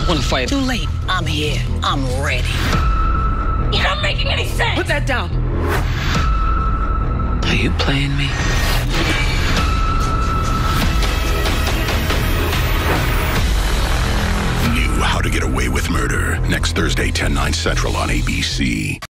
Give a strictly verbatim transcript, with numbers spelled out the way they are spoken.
want to fight. Too late. I'm here. I'm ready. You're not making any sense. Put that down. Are you playing me? New How to Get Away with Murder. Next Thursday, ten, nine Central on A B C.